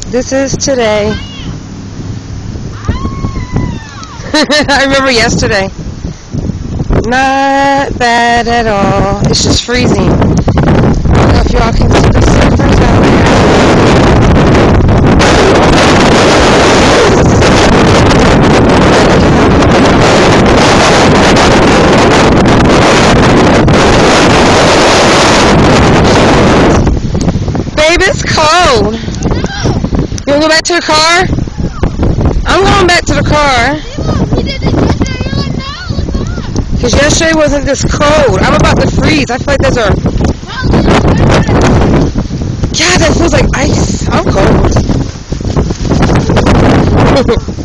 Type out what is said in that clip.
This is today. I remember yesterday. Not bad at all. It's just freezing. I don't know if y'all can see the surfers out there. Babe, it's cold. You wanna go back to the car? I'm going back to the car. Because yesterday wasn't this cold. I'm about to freeze. I feel like there's a... God, that feels like ice. I'm cold.